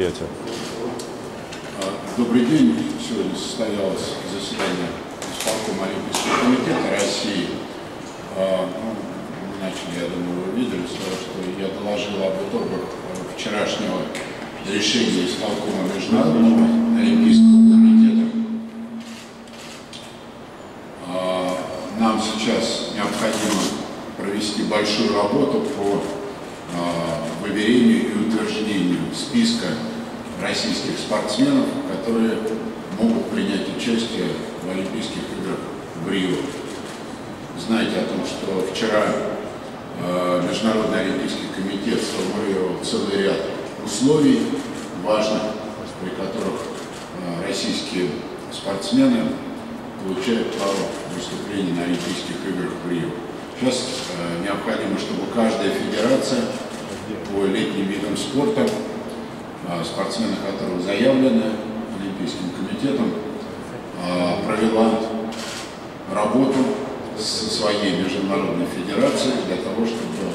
Добрый день. Сегодня состоялось заседание исполкома Олимпийского комитета России. Начали, я думаю, вы видели, что я доложил об итогах вчерашнего решения исполкома Международного Олимпийского комитета. Нам сейчас необходимо провести большую работу по выверению и утверждению списка российских спортсменов, которые могут принять участие в Олимпийских играх в Рио. Знаете о том, что вчера Международный Олимпийский комитет сформулировал целый ряд условий важных, при которых российские спортсмены получают право выступления на Олимпийских играх в Рио. Сейчас необходимо, чтобы каждая федерация по летним видам спорта, спортсмены которых заявлены Олимпийским комитетом, провела работу со своей международной федерацией для того, чтобы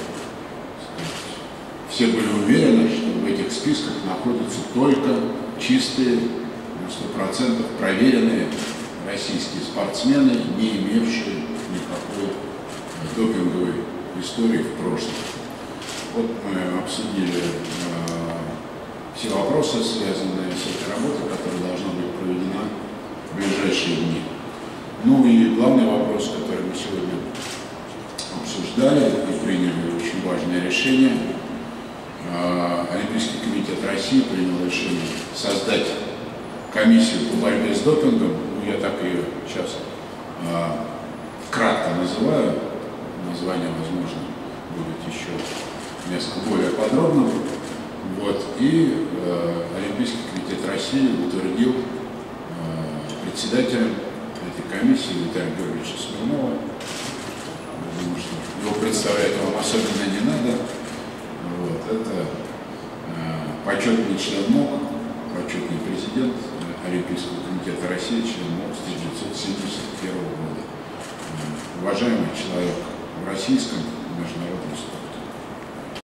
все были уверены, что в этих списках находятся только чистые, на 100% проверенные российские спортсмены, не имевшие никакой допинговой истории в прошлом. Вот мы обсудили все вопросы, связанные с этой работой, которая должна быть проведена в ближайшие дни. Ну и главный вопрос, который мы сегодня обсуждали и приняли очень важное решение. Олимпийский комитет России принял решение создать комиссию по борьбе с допингом. Ну, я так ее сейчас кратко называю. Название, возможно, будет еще несколько более подробным. Вот. И Олимпийский комитет России утвердил председателем этой комиссии Виталия Георгиевича Смирнова. Потому что его представлять вам особенно не надо. Вот. Это почетный член МОК, почетный президент Олимпийского комитета России, член МОК с 1971 года. Уважаемый человек в российском международном спорте.